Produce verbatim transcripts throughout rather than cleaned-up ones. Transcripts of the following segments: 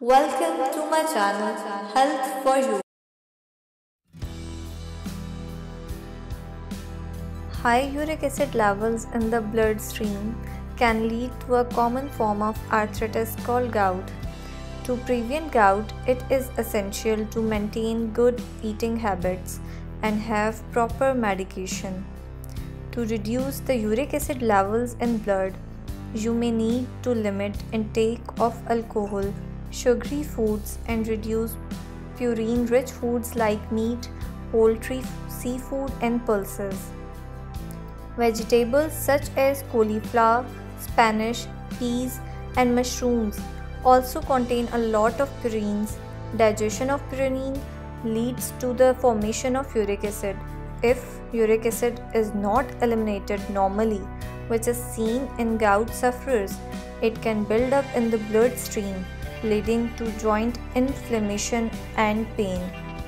Welcome to my channel Health for You. High uric acid levels in the bloodstream can lead to a common form of arthritis called gout. To prevent gout, it is essential to maintain good eating habits and have proper medication. To reduce the uric acid levels in blood, you may need to limit intake of alcohol, sugary foods, and reduce purine-rich foods like meat, poultry, seafood, and pulses. Vegetables such as cauliflower, spinach, peas, and mushrooms also contain a lot of purines. Digestion of purine leads to the formation of uric acid. If uric acid is not eliminated normally, which is seen in gout sufferers, it can build up in the bloodstream, leading to joint inflammation and pain.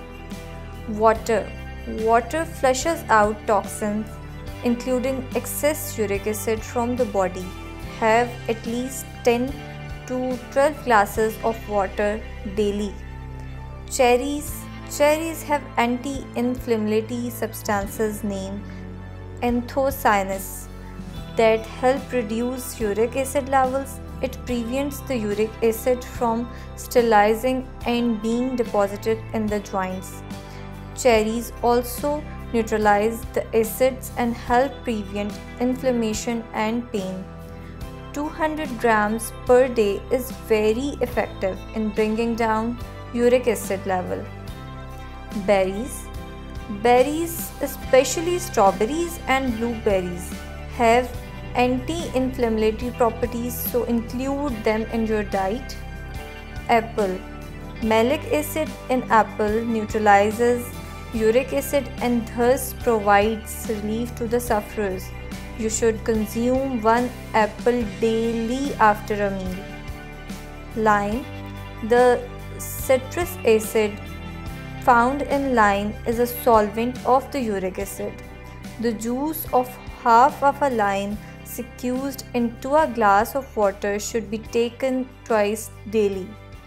Water. Water flushes out toxins, including excess uric acid from the body. Have at least ten to twelve glasses of water daily. Cherries. Cherries have anti-inflammatory substances named anthocyanins that help reduce uric acid levels. It prevents the uric acid from stabilizing and being deposited in the joints. Cherries also neutralize the acids and help prevent inflammation and pain. two hundred grams per day is very effective in bringing down uric acid level. Berries. Berries, especially strawberries and blueberries, have anti-inflammatory properties, so include them in your diet. Apple. Malic acid in apple neutralizes uric acid and thus provides relief to the sufferers. You should consume one apple daily after a meal. Lime. The citrus acid found in lime is a solvent of the uric acid. The juice of half of a lime squeezed into a glass of water should be taken twice daily.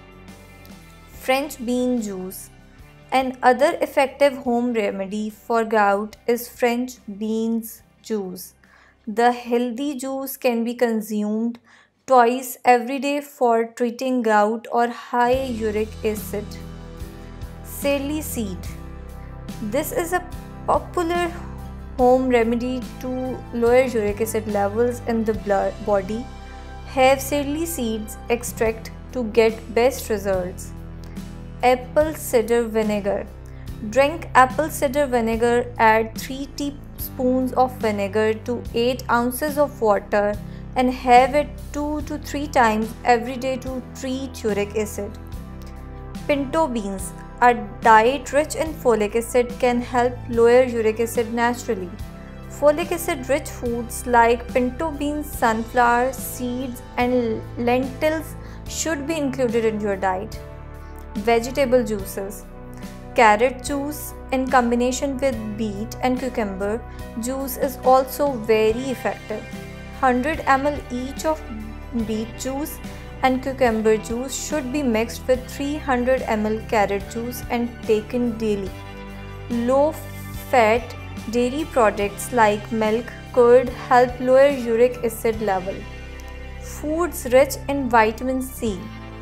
French bean juice. Another effective home remedy for gout is French beans juice. The healthy juice can be consumed twice every day for treating gout or high uric acid. Celery seed. This is a popular home remedy to lower uric acid levels in the blood body. Have celery seeds extract to get best results. Apple cider vinegar. Drink apple cider vinegar. Add three teaspoons of vinegar to eight ounces of water and have it two to three times every day to treat uric acid. Pinto beans. A diet rich in folic acid can help lower uric acid naturally. Folic acid rich foods like pinto beans, sunflower seeds, and lentils should be included in your diet. Vegetable juices. Carrot juice in combination with beet and cucumber juice is also very effective. one hundred milliliters each of beet juice and cucumber juice should be mixed with three hundred milliliters carrot juice and taken daily. Low fat dairy products like milk, curd help lower uric acid level. Foods rich in vitamin C.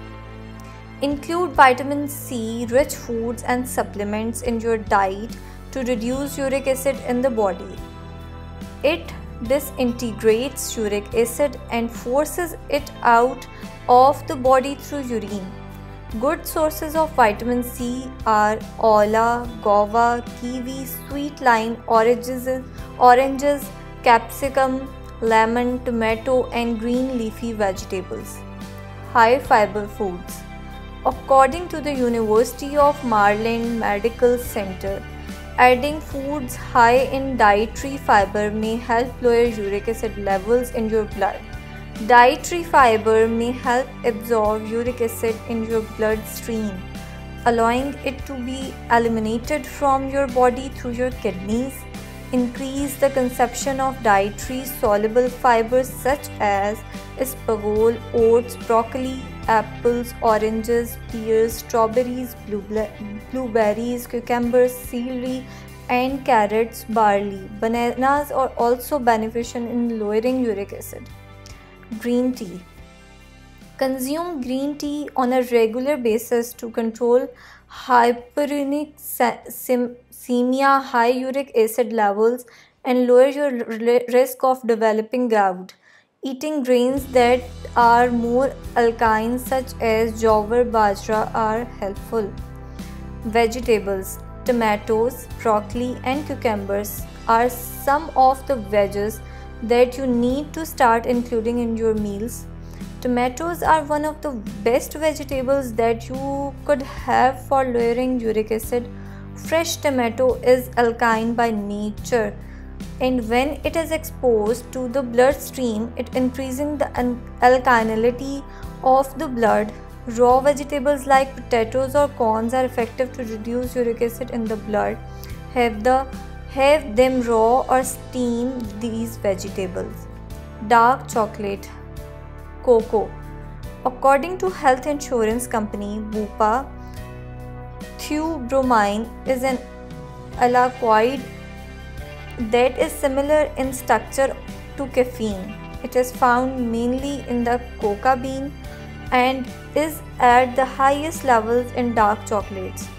Include vitamin C rich foods and supplements in your diet to reduce uric acid in the body. It disintegrates uric acid and forces it out of the body through urine. Good sources of vitamin C are ola, guava, kiwi, sweet lime, oranges, oranges, capsicum, lemon, tomato, and green leafy vegetables. High fiber foods. According to the University of Maryland Medical Center, adding foods high in dietary fiber may help lower uric acid levels in your blood. Dietary fiber may help absorb uric acid in your bloodstream, allowing it to be eliminated from your body through your kidneys. Increase the consumption of dietary soluble fibers such as asparagus, oats, broccoli, apples, oranges, pears, strawberries, blueberries, cucumbers, celery, and carrots, barley. Bananas are also beneficial in lowering uric acid. Green tea. Consume green tea on a regular basis to control hyperuricemia, high uric acid levels, and lower your risk of developing gout. Eating grains that are more alkaline, such as jowar, bajra, are helpful. Vegetables. Tomatoes, broccoli, and cucumbers are some of the veggies that you need to start including in your meals. Tomatoes are one of the best vegetables that you could have for lowering uric acid. Fresh tomato is alkaline by nature, and when it is exposed to the bloodstream, it increasing the alkalinity of the blood. Raw vegetables like potatoes or corns are effective to reduce uric acid in the blood. Have the have them raw or steam these vegetables. Dark chocolate. Cocoa. According to health insurance company Bupa, theobromine is an alkaloid that is similar in structure to caffeine. It is found mainly in the cocoa bean and is at the highest levels in dark chocolates.